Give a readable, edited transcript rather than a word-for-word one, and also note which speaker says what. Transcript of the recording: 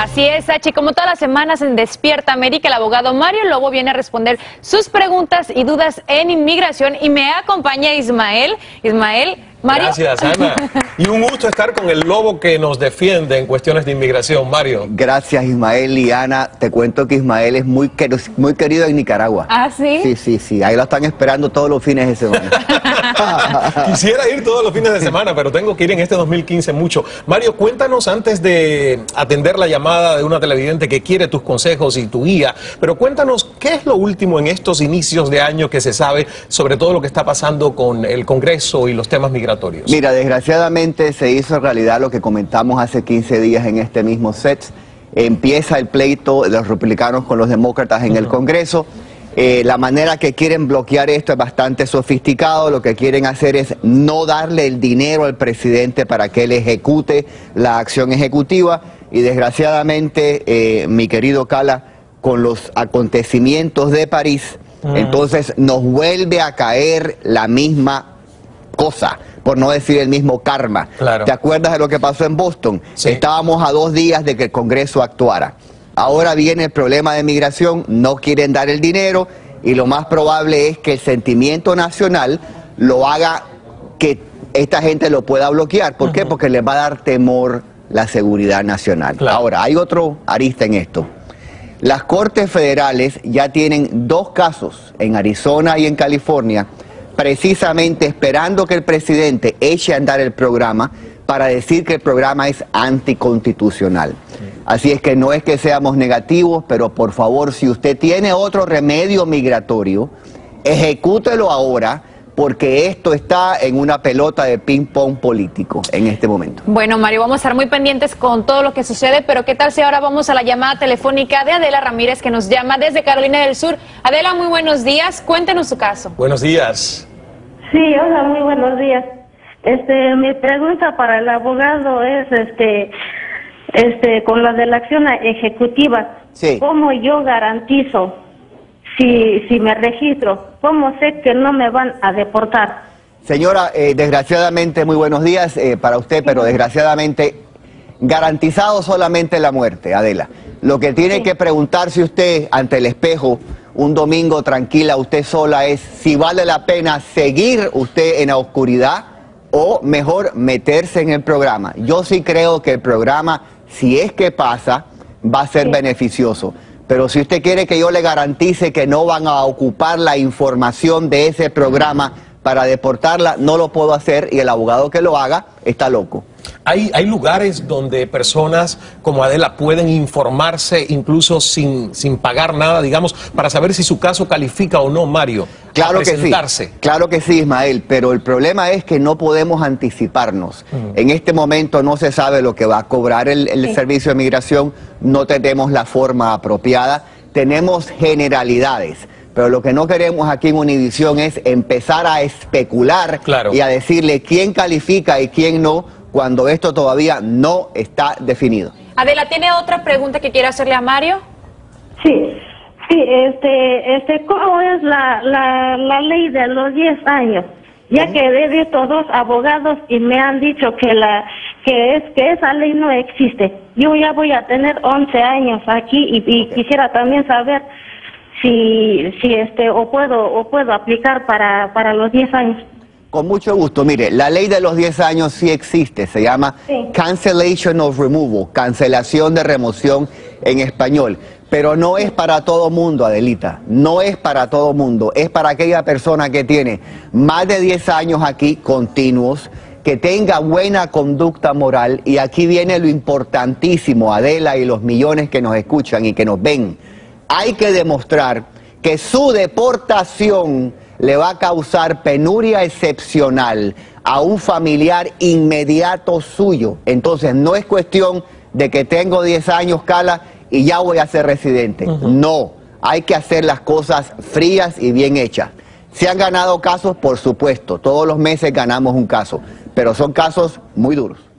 Speaker 1: Así es, Sachi, como todas las semanas en Despierta América, el abogado Mario Lobo viene a responder sus preguntas y dudas en inmigración y me acompaña Ismael. Mario.
Speaker 2: Gracias, Ana. Y un gusto estar con el Lobo que nos defiende en cuestiones de inmigración, Mario.
Speaker 3: Gracias, Ismael y Ana. Te cuento que Ismael es muy querido en Nicaragua.
Speaker 1: ¿Ah, sí?
Speaker 3: Sí. Ahí lo están esperando todos los fines de semana.
Speaker 2: Quisiera ir todos los fines de semana, pero tengo que ir en este 2015 mucho. Mario, cuéntanos antes de atender la llamada de una televidente que quiere tus consejos y tu guía, pero cuéntanos qué es lo último en estos inicios de año que se sabe sobre todo lo que está pasando con el Congreso y los temas migratorios.
Speaker 3: Mira, desgraciadamente se hizo realidad lo que comentamos hace 15 días en este mismo set. Empieza el pleito de los republicanos con los demócratas en el Congreso. La manera que quieren bloquear esto es bastante sofisticado. Lo que quieren hacer es no darle el dinero al presidente para que él ejecute la acción ejecutiva. Y desgraciadamente, mi querido Cala, con los acontecimientos de París, entonces nos vuelve a caer la misma cosa, por no decir el mismo karma.
Speaker 2: Claro.
Speaker 3: ¿Te acuerdas de lo que pasó en Boston?
Speaker 2: Sí.
Speaker 3: Estábamos a 2 días de que el Congreso actuara. Ahora viene el problema de migración, no quieren dar el dinero y lo más probable es que el sentimiento nacional lo haga que esta gente lo pueda bloquear. ¿Por qué? Porque les va a dar temor la seguridad nacional.
Speaker 2: Claro.
Speaker 3: Ahora, hay otro arista en esto. Las Cortes Federales ya tienen 2 casos en Arizona y en California, precisamente esperando que el presidente eche a andar el programa para decir que el programa es anticonstitucional. Así es que no es que seamos negativos, pero por favor, si usted tiene otro remedio migratorio, ejecútelo ahora, porque esto está en una pelota de ping-pong político en este momento.
Speaker 1: Bueno, Mario, vamos a estar muy pendientes con todo lo que sucede, pero ¿qué tal si ahora vamos a la llamada telefónica de Adela Ramírez, que nos llama desde Carolina del Sur? Adela, muy buenos días, cuéntenos su caso.
Speaker 2: Buenos días.
Speaker 4: Sí, hola, muy buenos días. Mi pregunta para el abogado es, con la de la acción ejecutiva,
Speaker 3: Sí.
Speaker 4: ¿cómo yo garantizo si me registro? ¿Cómo sé que no me van a deportar?
Speaker 3: Señora, desgraciadamente, muy buenos días para usted, pero desgraciadamente garantizado solamente la muerte, Adela. Lo que tiene que preguntarse usted ante el espejo un domingo tranquila, usted sola, es si vale la pena seguir usted en la oscuridad o mejor meterse en el programa. Yo sí creo que el programa, si es que pasa, va a ser beneficioso. Pero si usted quiere que yo le garantice que no van a ocupar la información de ese programa para deportarla, no lo puedo hacer y el abogado que lo haga está loco.
Speaker 2: Hay lugares donde personas como Adela pueden informarse incluso sin pagar nada, digamos, para saber si su caso califica o no, Mario.
Speaker 3: Claro que sí, claro que sí, Ismael, pero el problema es que no podemos anticiparnos. En este momento no se sabe lo que va a cobrar el servicio de migración, no tenemos la forma apropiada, tenemos generalidades. Pero lo que no queremos aquí en Univisión es empezar a especular y a decirle quién califica y quién no, cuando esto todavía no está definido.
Speaker 1: Adela, ¿tiene otra pregunta que quiera hacerle a Mario?
Speaker 4: Sí, ¿cómo es la ley de los 10 años? Ya que he visto 2 abogados y me han dicho que esa ley no existe. Yo ya voy a tener 11 años aquí y quisiera también saber si puedo aplicar para los 10 años.
Speaker 3: Con mucho gusto. Mire, la ley de los 10 años sí existe, se llama Cancellation of Removal, cancelación de remoción en español, pero no es para todo mundo, Adelita, no es para todo mundo, es para aquella persona que tiene más de 10 años aquí continuos, que tenga buena conducta moral, y aquí viene lo importantísimo, Adela y los millones que nos escuchan y que nos ven. Hay que demostrar que su deportación le va a causar penuria excepcional a un familiar inmediato suyo. Entonces no es cuestión de que tengo 10 años, Cala, y ya voy a ser residente. No, hay que hacer las cosas frías y bien hechas. Se han ganado casos, por supuesto, todos los meses ganamos un caso, pero son casos muy duros.